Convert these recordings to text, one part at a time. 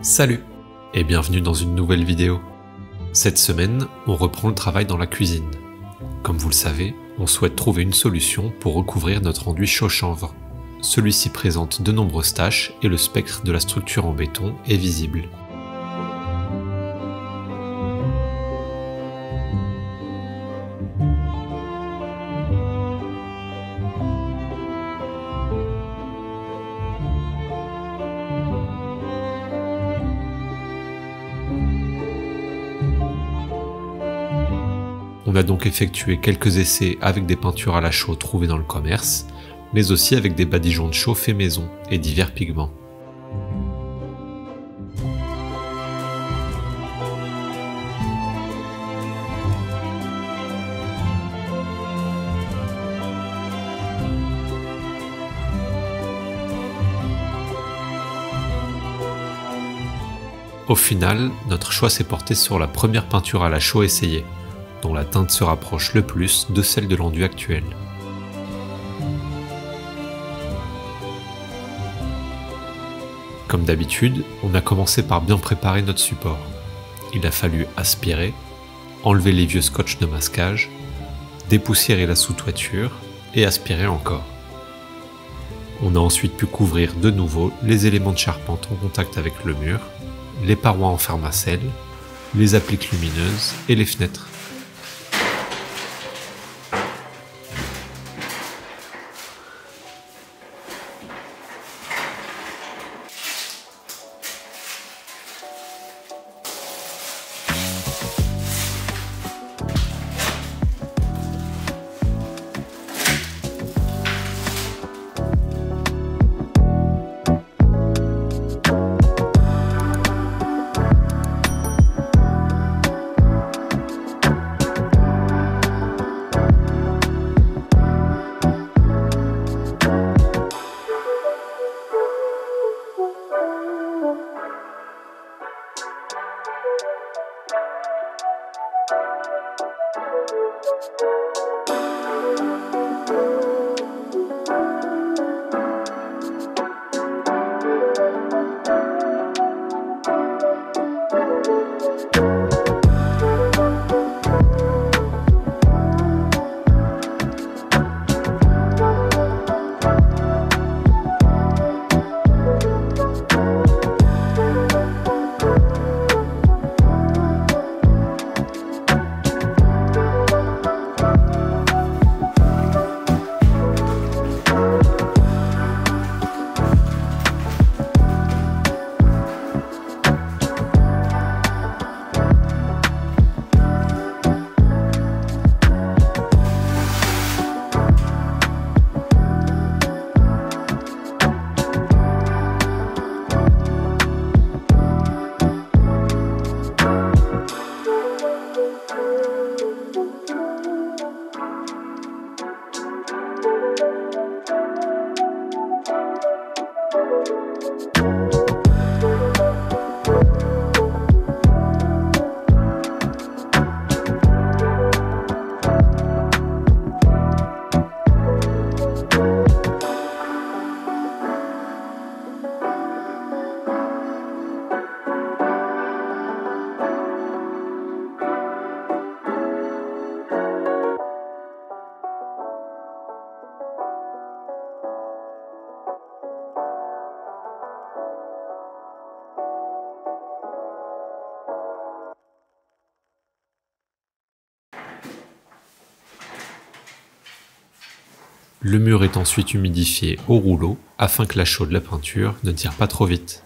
Salut et bienvenue dans une nouvelle vidéo. Cette semaine, on reprend le travail dans la cuisine. Comme vous le savez, on souhaite trouver une solution pour recouvrir notre enduit chaud-chanvre. Celui-ci présente de nombreuses taches et le spectre de la structure en béton est visible. On a donc effectué quelques essais avec des peintures à la chaux trouvées dans le commerce, mais aussi avec des badigeons de chaux faits maison et divers pigments. Au final, notre choix s'est porté sur la première peinture à la chaux essayée, dont la teinte se rapproche le plus de celle de l'enduit actuel. Comme d'habitude, on a commencé par bien préparer notre support. Il a fallu aspirer, enlever les vieux scotch de masquage, dépoussiérer la sous-toiture et aspirer encore. On a ensuite pu couvrir de nouveau les éléments de charpente en contact avec le mur, les parois en pharmacèle, les appliques lumineuses et les fenêtres. Le mur est ensuite humidifié au rouleau afin que la chaux de la peinture ne tire pas trop vite.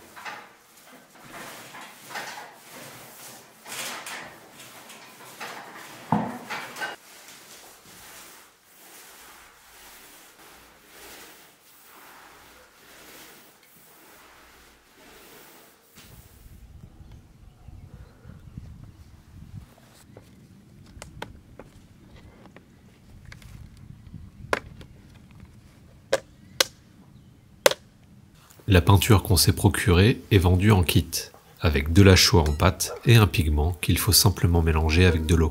La peinture qu'on s'est procurée est vendue en kit, avec de la chaux en pâte et un pigment qu'il faut simplement mélanger avec de l'eau.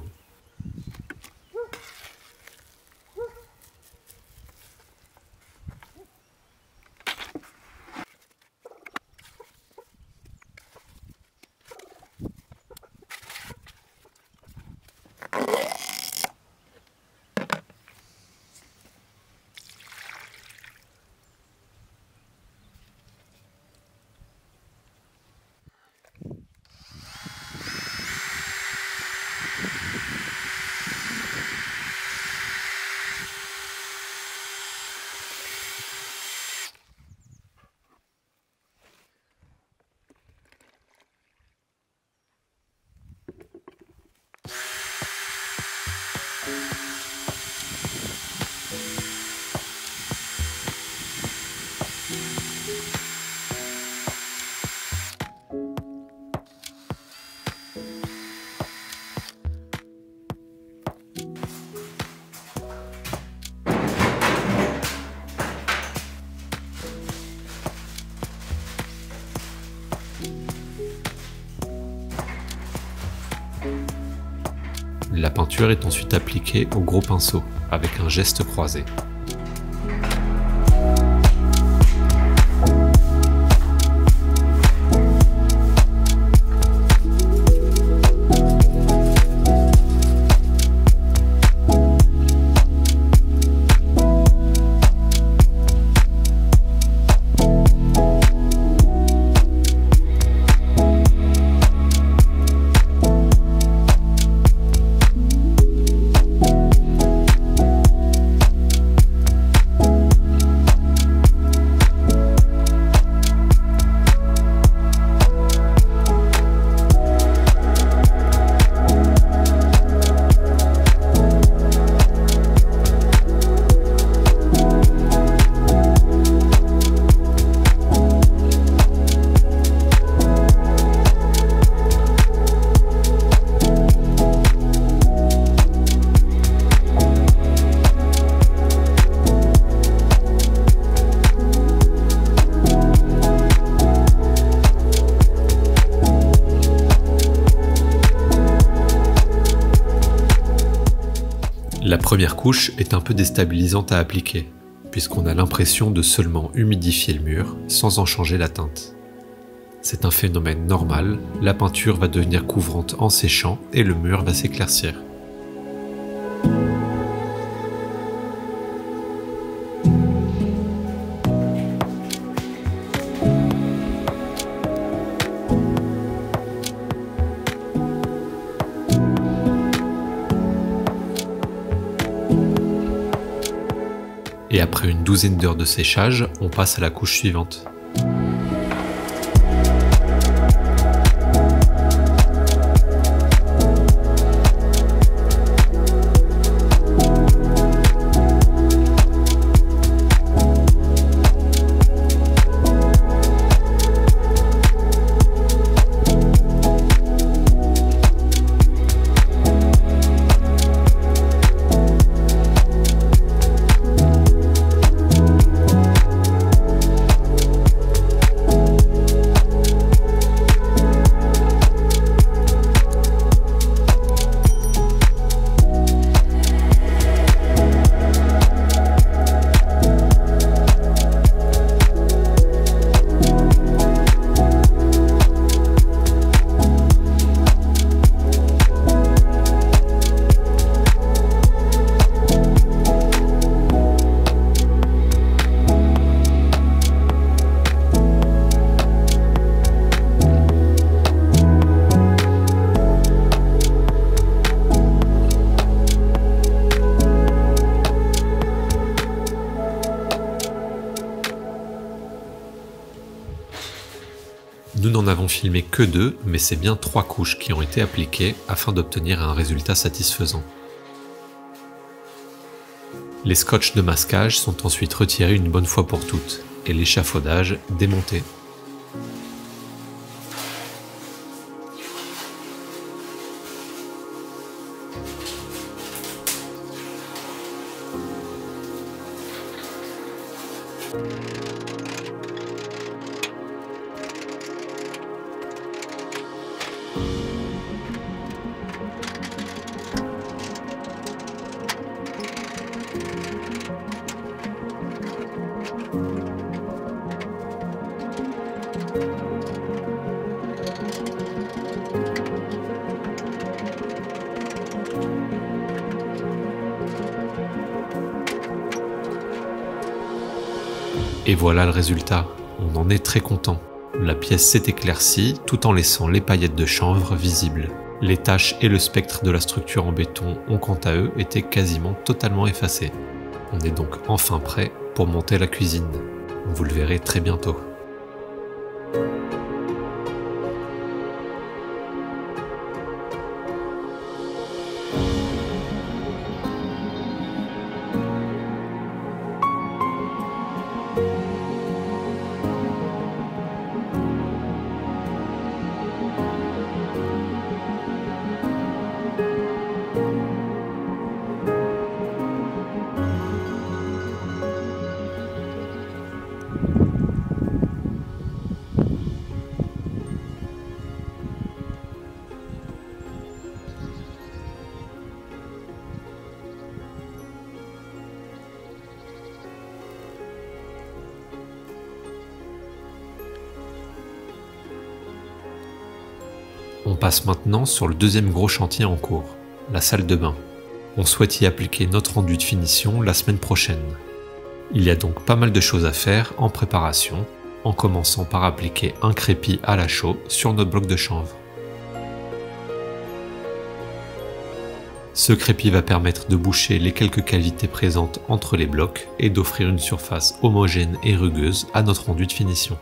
La peinture est ensuite appliquée au gros pinceau, avec un geste croisé. La première couche est un peu déstabilisante à appliquer, puisqu'on a l'impression de seulement humidifier le mur sans en changer la teinte. C'est un phénomène normal, la peinture va devenir couvrante en séchant et le mur va s'éclaircir. Et après une douzaine d'heures de séchage, on passe à la couche suivante. Nous n'en avons filmé que 2, mais c'est bien 3 couches qui ont été appliquées afin d'obtenir un résultat satisfaisant. Les scotches de masquage sont ensuite retirés une bonne fois pour toutes, et l'échafaudage démonté. Et voilà le résultat, on en est très content. La pièce s'est éclaircie tout en laissant les paillettes de chanvre visibles. Les taches et le spectre de la structure en béton ont quant à eux été quasiment totalement effacés. On est donc enfin prêt pour monter la cuisine. Vous le verrez très bientôt. On passe maintenant sur le deuxième gros chantier en cours, la salle de bain. On souhaite y appliquer notre rendu de finition la semaine prochaine. Il y a donc pas mal de choses à faire en préparation, en commençant par appliquer un crépi à la chaux sur notre bloc de chanvre. Ce crépi va permettre de boucher les quelques cavités présentes entre les blocs et d'offrir une surface homogène et rugueuse à notre rendu de finition.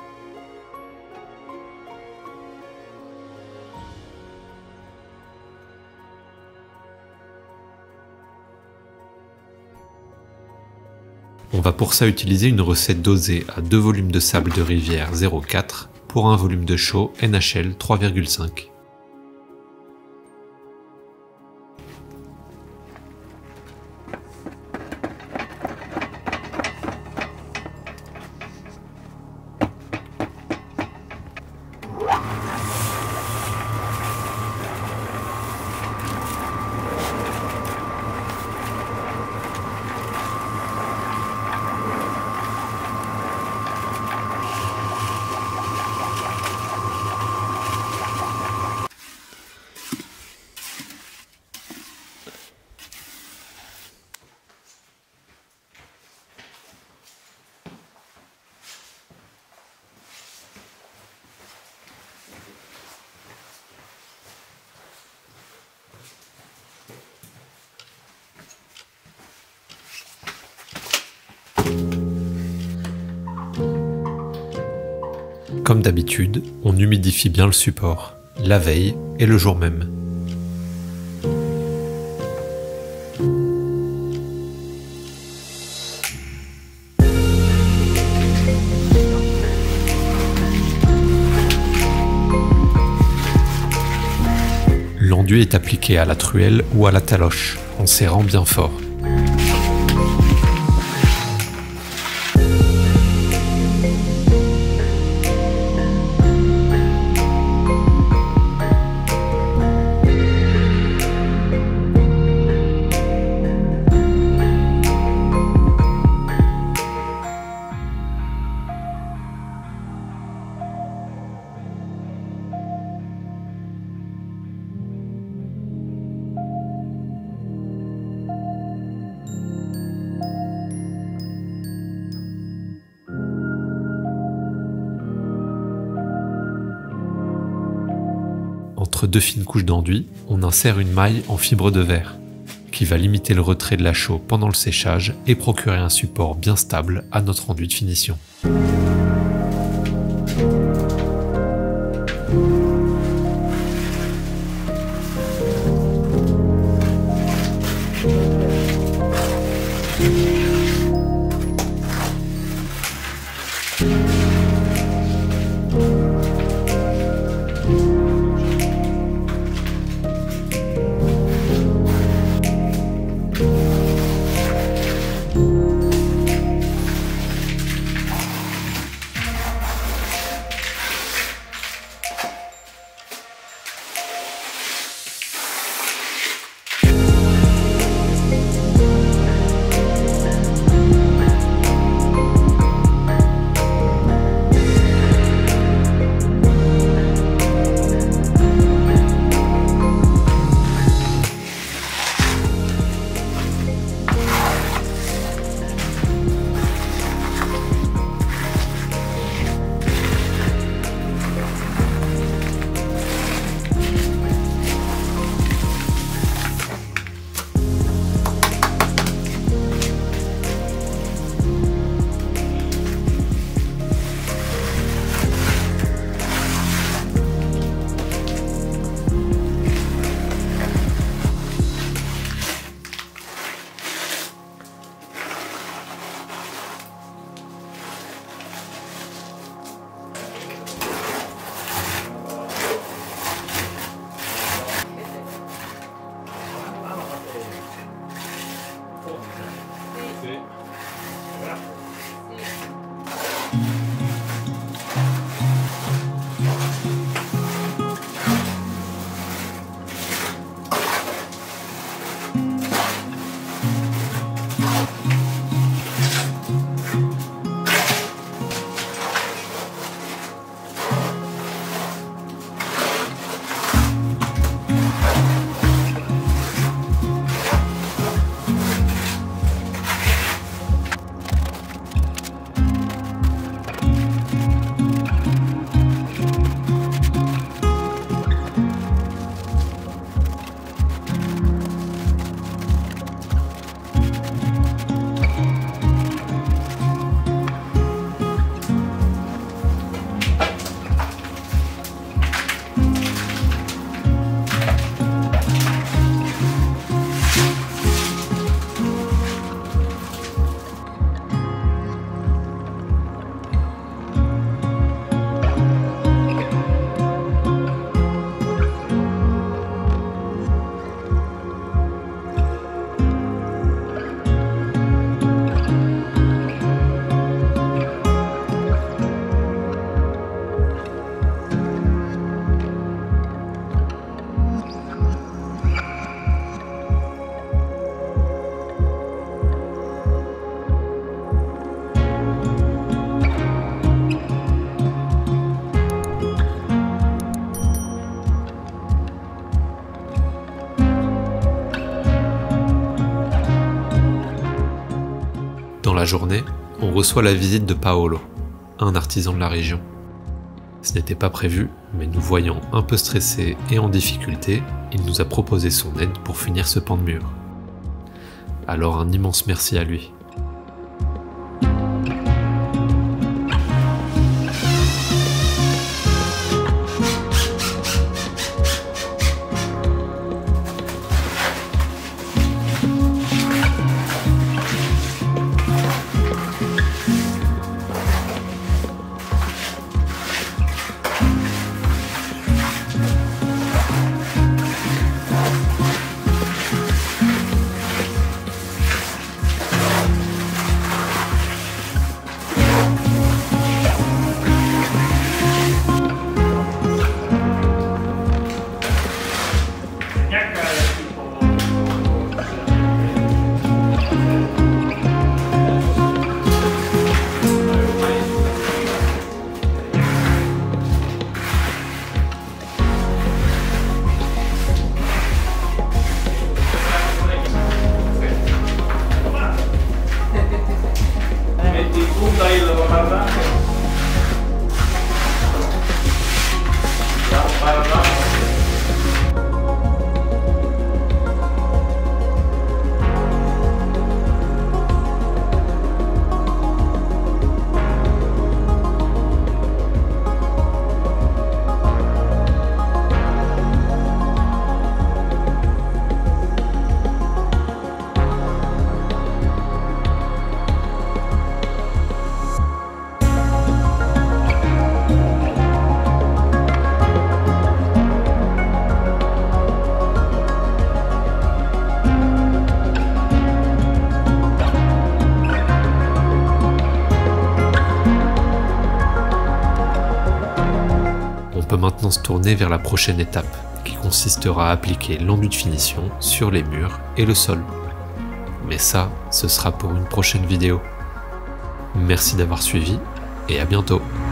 On va pour ça utiliser une recette dosée à 2 volumes de sable de rivière 0,4 pour un volume de chaux NHL 3,5. Comme d'habitude, on humidifie bien le support, la veille et le jour même. L'enduit est appliqué à la truelle ou à la taloche, en serrant bien fort. Entre deux fines couches d'enduit, on insère une maille en fibre de verre, qui va limiter le retrait de la chaux pendant le séchage et procurer un support bien stable à notre enduit de finition. journée, on reçoit la visite de Paolo, un artisan de la région. Ce n'était pas prévu, mais nous voyant un peu stressés et en difficulté, il nous a proposé son aide pour finir ce pan de mur. Alors un immense merci à lui. On peut maintenant se tourner vers la prochaine étape, qui consistera à appliquer l'enduit de finition sur les murs et le sol. Mais ça, ce sera pour une prochaine vidéo. Merci d'avoir suivi et à bientôt.